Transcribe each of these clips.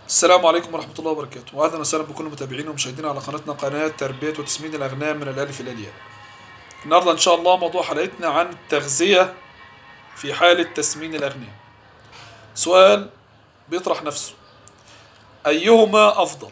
السلام عليكم ورحمة الله وبركاته، وأهلا وسهلا بكل متابعينا ومشاهدينا على قناتنا، قناة تربية وتسمين الأغنام من الألف إلى الياء. النهاردة إن شاء الله موضوع حلقتنا عن التغذية في حالة تسمين الأغنام. سؤال بيطرح نفسه: أيهما أفضل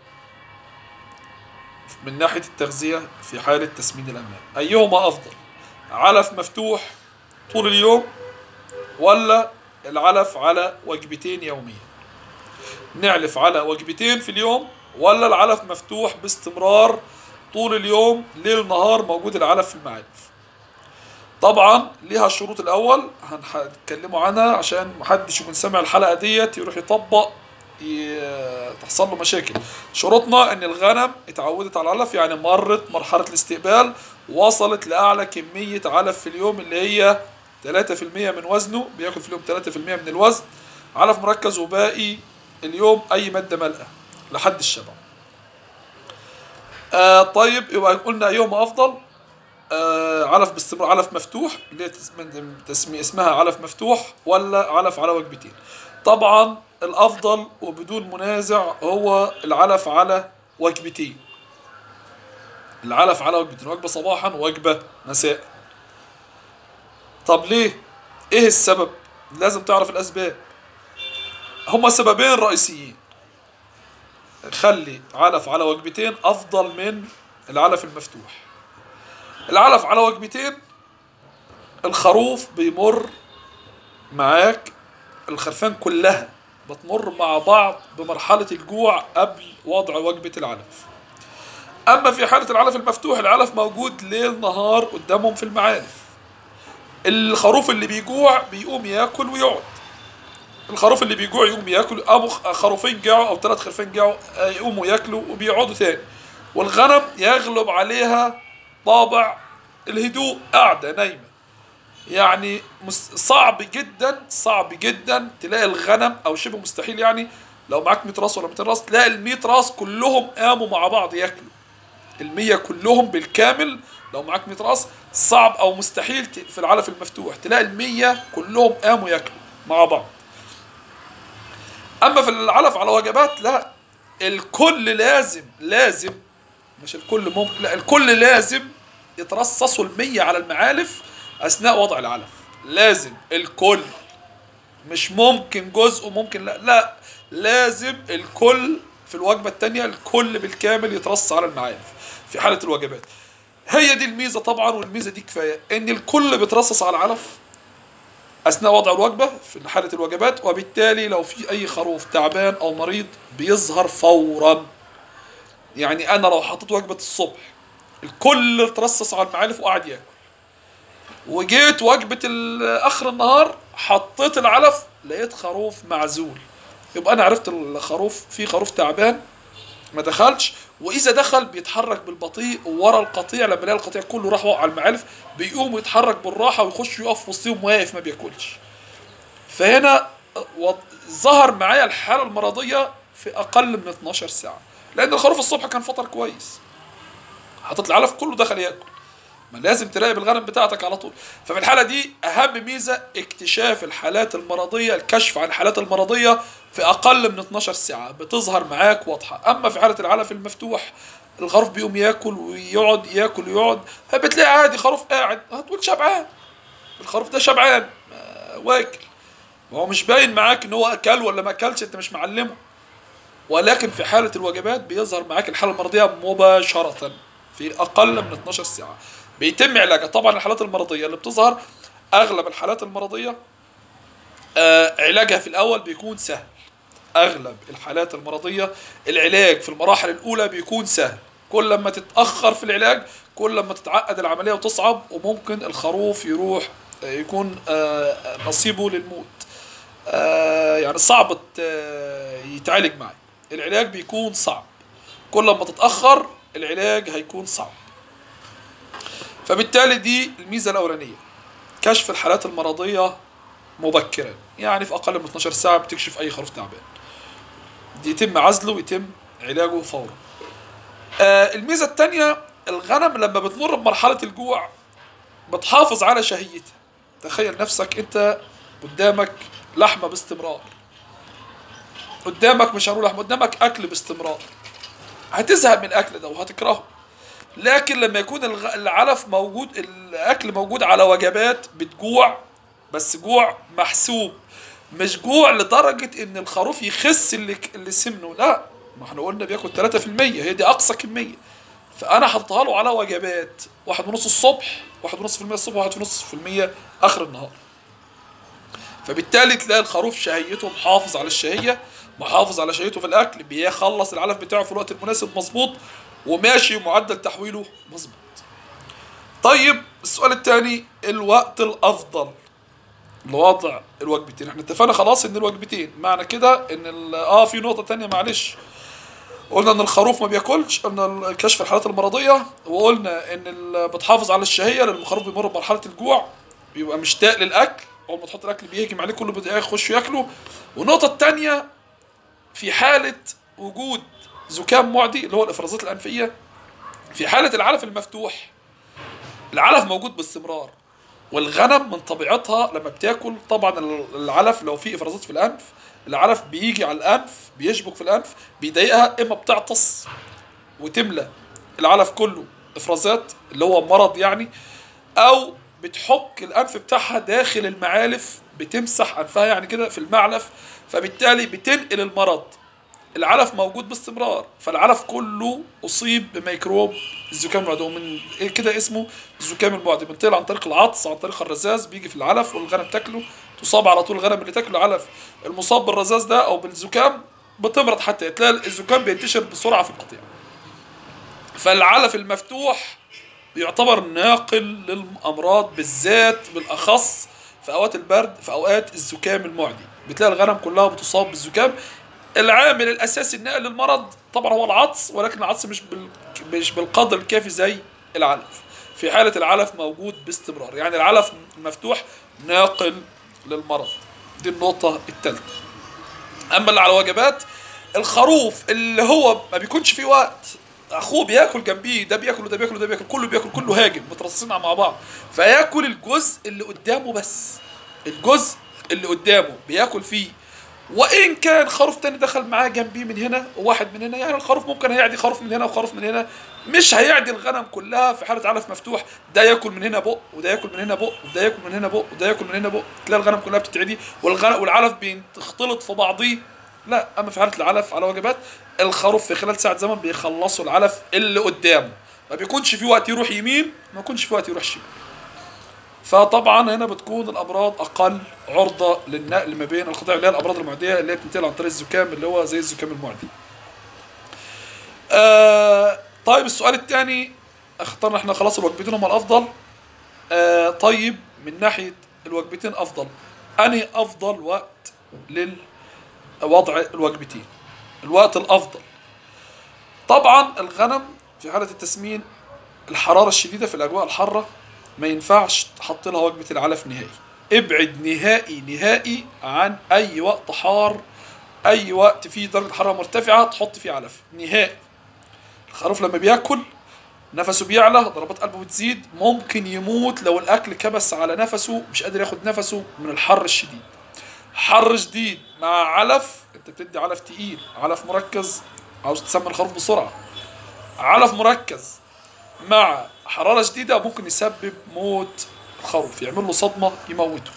من ناحية التغذية في حالة تسمين الأغنام؟ أيهما أفضل؟ علف مفتوح طول اليوم ولا العلف على وجبتين يوميا؟ نعلف على وجبتين في اليوم ولا العلف مفتوح باستمرار طول اليوم ليل نهار موجود العلف في المعالف؟ طبعا ليها الشروط. الاول هنتكلموا عنها عشان محدش يكون سامع الحلقه ديت يروح يطبق تحصل له مشاكل. شروطنا ان الغنم اتعودت على العلف، يعني مرت مرحله الاستقبال، وصلت لاعلى كميه علف في اليوم اللي هي 3% من وزنه، بياكل في اليوم 3% من الوزن علف مركز، وباقي اليوم اي ماده مالئه لحد الشبع. طيب يبقى قلنا ايهما افضل؟ علف باستمرار، علف مفتوح اللي هي تسمي اسمها علف مفتوح، ولا علف على وجبتين؟ طبعا الافضل وبدون منازع هو العلف على وجبتين. العلف على وجبتين، وجبه صباحا ووجبه مساء. طب ليه؟ ايه السبب؟ لازم تعرف الاسباب. هما سببين رئيسيين خلي علف على وجبتين افضل من العلف المفتوح. العلف على وجبتين، الخروف بيمر معاك، الخرفان كلها بتمر مع بعض بمرحلة الجوع قبل وضع وجبة العلف. اما في حالة العلف المفتوح، العلف موجود ليل نهار قدامهم في المعالف. الخروف اللي بيجوع بيقوم ياكل ويقعد. الخروف اللي بيجوع يقوم ياكل، ابو خروفين جاعوا او 3 خرفان جاعوا يقوموا ياكلوا وبيقعدوا تاني. والغنم يغلب عليها طابع الهدوء، قاعده نايمه. يعني صعب جدا صعب جدا تلاقي الغنم، او شبه مستحيل يعني لو معاك 100 راس ولا 200 راس تلاقي ال 100 راس كلهم قاموا مع بعض ياكلوا. ال 100 كلهم بالكامل لو معاك 100 راس صعب او مستحيل في العلف المفتوح تلاقي ال 100 كلهم قاموا ياكلوا مع بعض. اما في العلف على وجبات لا، الكل لازم مش الكل ممكن، لا الكل لازم يترصصوا ال100 على المعالف اثناء وضع العلف. لازم الكل، مش ممكن جزء وممكن لا لازم الكل في الوجبة التانية الكل بالكامل يترص على المعالف في حالة الوجبات. هي دي الميزة طبعا، والميزة دي كفاية ان الكل بيترصص على العلف اثناء وضع الوجبه في حاله الوجبات، وبالتالي لو في اي خروف تعبان او مريض بيظهر فورا. يعني انا لو حطيت وجبه الصبح الكل اترصص على المعالف وقعد ياكل، وجيت وجبه اخر النهار حطيت العلف لقيت خروف معزول، يبقى انا عرفت الخروف في خروف تعبان ما دخلش، واذا دخل بيتحرك بالبطيء ورا القطيع. لما يلاقي القطيع كله راح وقع على المعالف بيقوم يتحرك بالراحه ويخش يقف وسطهم واقف ما بياكلش. فهنا ظهر معايا الحاله المرضيه في اقل من 12 ساعه، لان الخروف الصبح كان فطر كويس، حطيت العلف كله دخل ياكل. ما لازم تراقب الغنم بتاعتك على طول. ففي الحاله دي اهم ميزه اكتشاف الحالات المرضيه، الكشف عن الحالات المرضيه في اقل من 12 ساعه بتظهر معاك واضحه. اما في حاله العلف المفتوح الخروف بيقوم ياكل ويقعد ياكل ويقعد، فبتلاقي عادي خروف قاعد هتقول شبعان، الخروف ده شبعان واكل، وهو مش باين معاك ان هو اكل ولا ما اكلش، انت مش معلمه. ولكن في حاله الوجبات بيظهر معاك الحاله المرضيه مباشره في اقل من 12 ساعه بيتم علاجها. طبعا الحالات المرضيه اللي بتظهر، اغلب الحالات المرضيه علاجها في الاول بيكون سهل. اغلب الحالات المرضيه العلاج في المراحل الاولى بيكون سهل، كل لما تتاخر في العلاج كل لما تتعقد العمليه وتصعب، وممكن الخروف يروح يكون نصيبه للموت. يعني صعب يتعالج معي، العلاج بيكون صعب، كل لما تتاخر العلاج هيكون صعب. فبالتالي دي الميزه الاولانيه، كشف الحالات المرضيه مبكرا، يعني في اقل من 12 ساعه بتكشف اي خروف تعبان، يتم عزله ويتم علاجه فورا. الميزه الثانيه، الغنم لما بتمر بمرحله الجوع بتحافظ على شهيتها. تخيل نفسك انت قدامك لحمه باستمرار، قدامك، مش هنقول لحمه، قدامك اكل باستمرار، هتزهق من الاكل ده وهتكرهه. لكن لما يكون العلف موجود، الاكل موجود على وجبات، بتجوع، بس جوع محسوب، مش جوع لدرجة ان الخروف يخس اللي سمنه، لا، ما احنا قلنا بياكل 3%، هي دي اقصى كمية. فانا حطها له على وجبات، 1.5 الصبح، 1.5% الصبح، 1.5% اخر النهار. فبالتالي تلاقي الخروف شهيته محافظ على الشهية، محافظ على شهيته في الاكل، بيخلص العلف بتاعه في الوقت المناسب مظبوط، وماشي معدل تحويله مظبوط. طيب السؤال الثاني، الوقت الافضل لوضع الوجبتين. احنا اتفقنا خلاص ان الوجبتين، معنى كده ان في نقطة تانية معلش، قلنا ان الخروف ما بياكلش، قلنا كشف الحالات المرضية، وقلنا ان بتحافظ على الشهية لان الخروف بيمر بمرحلة الجوع، بيبقى مشتاق للاكل، اول ما تحط الاكل بيهجم عليه كله، بده يخش ياكله. والنقطة التانية، في حالة وجود زكام معدي اللي هو الافرازات الانفية، في حالة العلف المفتوح، العلف موجود باستمرار، والغنم من طبيعتها لما بتاكل طبعا العلف لو في افرازات في الانف، العلف بيجي على الانف، بيشبك في الانف، بيضايقها، اما بتعطس وتملى العلف كله افرازات اللي هو مرض يعني، او بتحك الانف بتاعها داخل المعالف، بتمسح انفها يعني كده في المعلف، فبالتالي بتنقل المرض. العلف موجود باستمرار، فالعلف كله اصيب بميكروب الزكام المعدي، ومن كده اسمه الزكام المعدي، بينتقل عن طريق العطس، عن طريق الرذاذ، بيجي في العلف والغنم تاكله، تصاب على طول. الغنم اللي تاكله علف المصاب بالرذاذ ده او بالزكام بتمرض، حتى تلاقي الزكام بينتشر بسرعه في القطيع. فالعلف المفتوح يعتبر ناقل للامراض، بالذات بالاخص في اوقات البرد، في اوقات الزكام المعدي بتلاقي الغنم كلها بتصاب بالزكام. العامل الاساسي الناقل للمرض طبعا هو العطس، ولكن العطس مش بالقدر الكافي زي العلف. في حالة العلف موجود باستمرار، يعني العلف المفتوح ناقل للمرض. دي النقطة الثالثة. اما اللي على وجبات، الخروف اللي هو ما بيكونش فيه وقت، اخوه بياكل جنبيه، ده بياكل وده بياكل وده بياكل، كله بياكل، كله هاجم مترصصين مع بعض، فياكل الجزء اللي قدامه بس، الجزء اللي قدامه بياكل فيه. وان كان خروف تاني دخل معاه جنبيه من هنا وواحد من هنا، يعني الخروف ممكن هيعدي خروف من هنا وخروف من هنا، مش هيعدي الغنم كلها. في حاله علف مفتوح ده ياكل من هنا بق، وده ياكل من هنا بق، وده ياكل من هنا بق، وده ياكل من هنا بق، تلاقي الغنم كلها بتتعدي والعلف بيختلط في بعضيه. لا، اما في حاله العلف على وجبات، الخروف في خلال ساعه زمن بيخلصوا العلف اللي قدامه، ما بيكونش في وقت يروح يمين، ما يكونش في وقت يروح شمال. فطبعا هنا بتكون الامراض اقل عرضه للنقل ما بين القطيع، اللي هي الامراض المعديه اللي هي بتنتقل عن طريق الزكام، اللي هو زي الزكام المعدي. طيب السؤال الثاني، اخترنا احنا خلاص الوجبتين هم الافضل. طيب من ناحيه الوجبتين افضل، انهي افضل وقت للوضع الوجبتين؟ الوقت الافضل طبعا الغنم في حاله التسمين، الحراره الشديده في الاجواء الحاره ما ينفعش تحط لها وجبة العلف نهائي. ابعد نهائي نهائي عن أي وقت حار، أي وقت فيه درجة حرارة مرتفعة تحط فيه علف نهائي. الخروف لما بياكل نفسه بيعلى، ضربات قلبه بتزيد، ممكن يموت لو الأكل كبس على نفسه، مش قادر ياخد نفسه من الحر الشديد. حر شديد مع علف، انت بتدي علف تقيل، علف مركز، عاوز تسمن الخروف بسرعة، علف مركز مع حرارة شديدة ممكن يسبب موت الخروف، يعمل له صدمة يموته.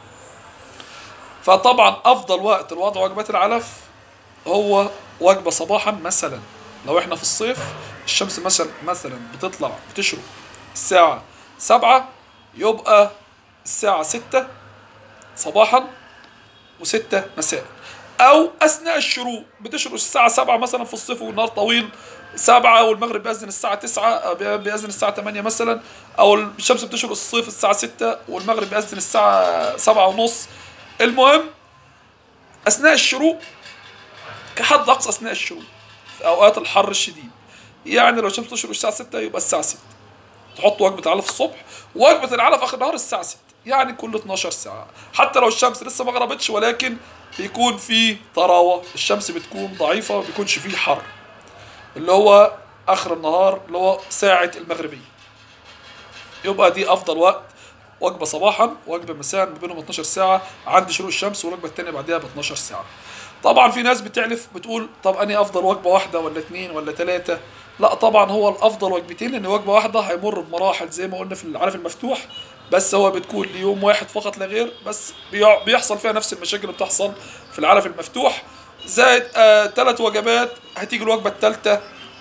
فطبعا أفضل وقت لوضع وجبات العلف هو وجبة صباحا، مثلا لو احنا في الصيف الشمس مثلا بتطلع بتشرق الساعة 7، يبقى الساعة 6 صباحا و6 مساء، أو أثناء الشروق بتشرق الساعة 7 مثلا في الصيف والنهار طويل، 7 والمغرب بيأذن الساعة 9، بيأذن الساعة 8 مثلا، أو الشمس بتشرق الصيف الساعة 6 والمغرب بيأذن الساعة 7:30. المهم أثناء الشروق، كحد أقصى أثناء الشروق في أوقات الحر الشديد، يعني لو الشمس تشرق الساعة 6 يبقى الساعة 6 تحط وجبة علف الصبح، ووجبة العلف آخر النهار الساعة 6، يعني كل 12 ساعة، حتى لو الشمس لسه ما غربتش، ولكن بيكون في طراوة، الشمس بتكون ضعيفة، ما بيكونش فيه حر، اللي هو آخر النهار اللي هو ساعة المغربية. يبقى دي أفضل وقت، وجبة صباحا وجبة مساء ما بينهم 12 ساعة عند شروق الشمس، والوجبة التانية بعدها ب 12 ساعة. طبعا في ناس بتعلف بتقول طب اني افضل وجبه واحده ولا اتنين ولا تلاته؟ لا طبعا هو الافضل وجبتين، لان وجبه واحده هيمر بمراحل زي ما قلنا في العلف المفتوح، بس هو بتكون ليوم واحد فقط لا غير، بس بيحصل فيها نفس المشاكل اللي بتحصل في العلف المفتوح. زائد 3 وجبات، هتيجي الوجبه الثالثه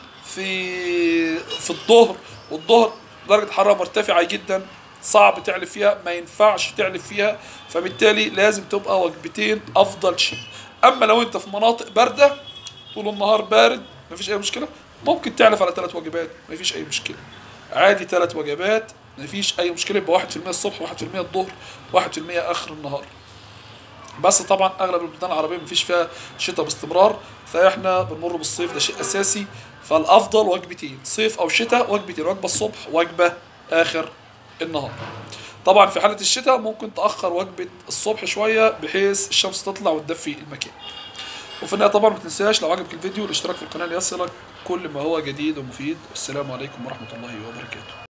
في الظهر، والظهر درجه حراره مرتفعه جدا، صعب تعلف فيها، ما ينفعش تعلف فيها، فبالتالي لازم تبقى وجبتين افضل شيء. اما لو انت في مناطق بارده طول النهار بارد مفيش اي مشكله، ممكن تعلف على 3 وجبات مفيش اي مشكله، عادي 3 وجبات مفيش اي مشكله، يبقى 1% الصبح 1% الظهر 1% اخر النهار. بس طبعا اغلب البلدان العربيه مفيش فيها شتاء باستمرار، فاحنا بنمر بالصيف، ده شيء اساسي، فالافضل وجبتين صيف او شتاء، وجبتين، وجبه الصبح وجبه اخر النهار. طبعا في حاله الشتاء ممكن تاخر وجبه الصبح شويه بحيث الشمس تطلع وتدفي المكان. وفي النهايه طبعا ما تنساش لو عجبك الفيديو الاشتراك في القناه ليصلك كل ما هو جديد ومفيد. والسلام عليكم ورحمه الله وبركاته.